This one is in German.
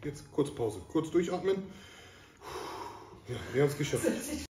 jetzt kurz Pause. Kurz durchatmen. Ja, wir haben es geschafft.